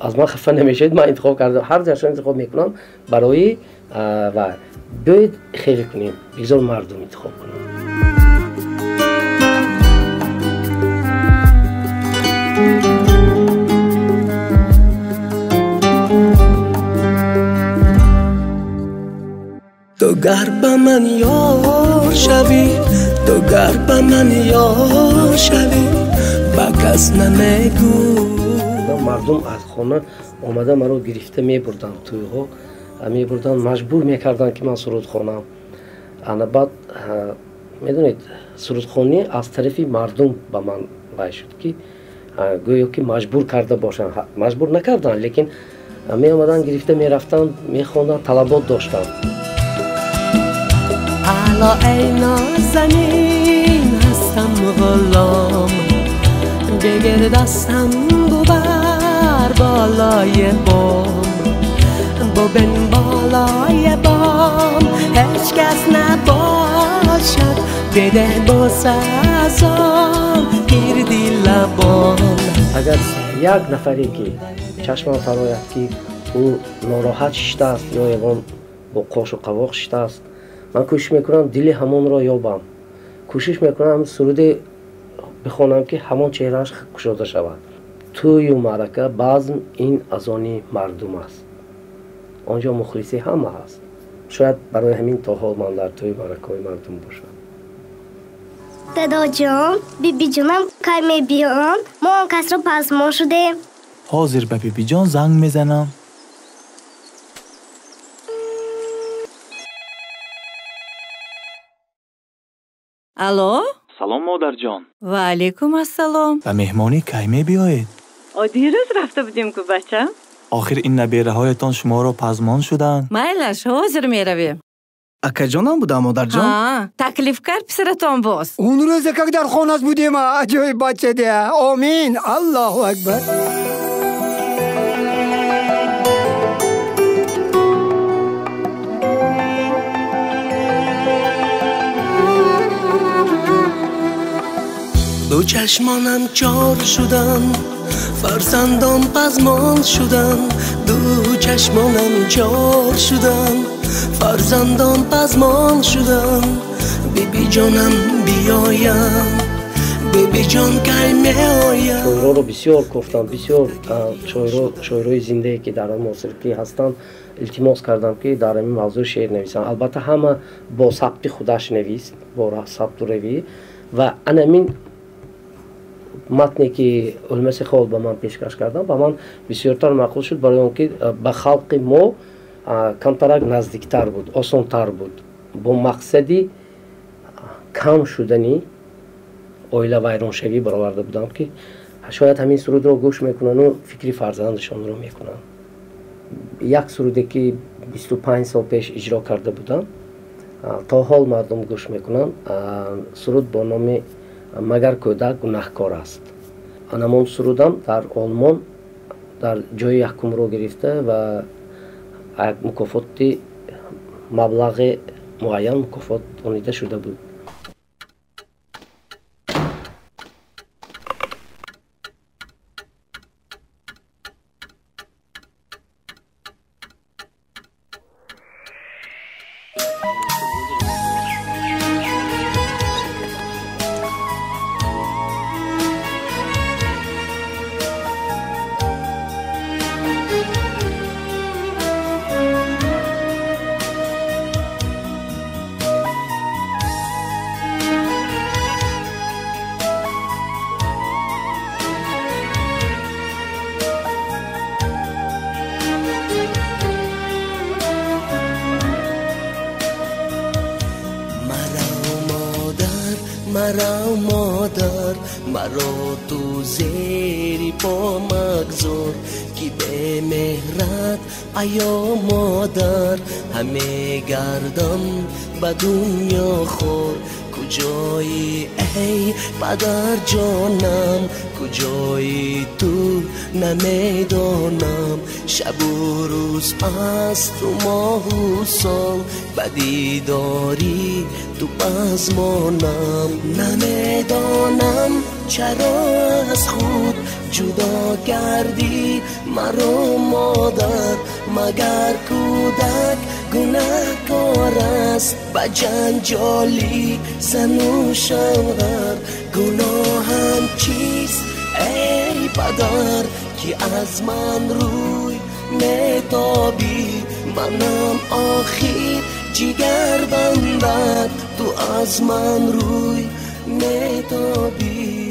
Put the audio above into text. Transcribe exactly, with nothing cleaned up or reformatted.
از من خفه نمیشید. من انتخاب کردم، هر جشن انتخاب میکنم برای و بیاید خیلی کنیم، بگذار مردم انتخاب کنیم. تو گر به من یار شوی، تو گر به من یار شوی، با کس نمیگو. مردم از خانه آمده مرا گرفته میبردن، توی ها میبردن، مجبور میکردن که من سرود خوانم. انا بعد میدونید سرودخوانی از طرف مردم به من وای شد که گویا که مجبور کرده باشن. مجبور نکردن، لیکن می آمدن گرفته میرفتن میخواندن، طلبات داشتن. الا ای نازنین هستم غلام، بگیر دستم ببر بالای بام، ببین بالای بام هیچ کس نباشد، بده بوسه ازم گیردی لبام. اگر یک نفری که چشمم فراید که او ناراحت شده است یا یگان با قاش و قواق شده است، من کوشش میکنم دل همون را یابم، کوشش میکنم سرود بخوانم که همون چهرهش گشوده شود. توی و معرکه بزم این از آن مردم است، آنجا مخلصی همه هست. شاید برای همین تا حال من در توی معرکه های مردم باشم. دادا جان، بی بی جانم کی می بیان؟ ما آن کس را پزمان شدیم. حاضر به بی بی جان زنگ میزنم. الو؟ سلام مادر جان. و علیکم السلام. و مهمانی کی می بیایید؟ دیروز رفته بودیم که بچه. آخر این نبیره هایتان شما را پزمان شدن؟ میلش حاضر می رویم. اکا جانم بوده مادر جان؟ ها، تکلیف کرد پسرتان باز. اون روز که در خانه بودیم عجایب بچه ده. آمین. الله اکبر. دو چشمانم چار شدن، فرزندان پزمان شدن. دو چشمانم چار شدن، فرزندان پزمان شدن. بی بی جانم بیایم، بی بی جان کی می آیم. شاعرها رو بسیار گفتم، بسیار شاعرهای زنده که در موسیقی هستند التماس کردم که در این موضوع شعر نویسن. البته همه با ثبت خودش نویست، با ثبت و روی و انمین متنی که علمس خال به من پیشکش کردم به من بسیارتر معقول شد، برای اون که به خلق ما کمترک نزدیکتر بود، آسانتر بود. با مقصدی کم شدنی اویله ویرانشوی برآورده بودم که شاید همین سرود رو گوش میکنن و فکری فرزندشان رو میکنن. یک سرودی که بیست و پنج سال پیش اجرا کرده بودم تا حال مردم گوش میکنن. سرود با نام مگر کودک گناهکار است. انمان سرودم در آلمان در جای یکم رو گرفته و یک مکافات مبلغ معین مکافات دانیده شده بود. مرا مادر، مرا تو زیری پا مگذار که به مهرت ایا مادر. همه گردم به دنیا خور، کجایی ای پدر جانم کجایی تو نمیدانم شب و روز از تو ماه و سال بدی داری تو بزمانم نمیدانم چرا از خود جدا کردی مرا مادر مگر کودک گناهکار است با جنجالی زن و شوهر گناهم چیست ای پدر که از من روی نتابی منم آخر جگر بندد تو از من روی نتابی